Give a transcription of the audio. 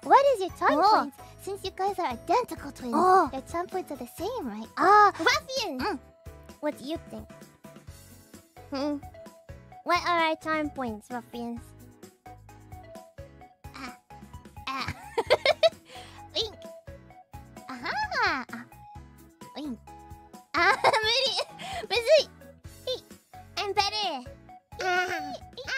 What is your charm Oh. points? Since you guys are identical twins, Oh. your charm points are the same, right? Ruffian! What do you think? What are our charm points, ruffians? Wink. Aha. Wink. 무리. 무슨? I'm better!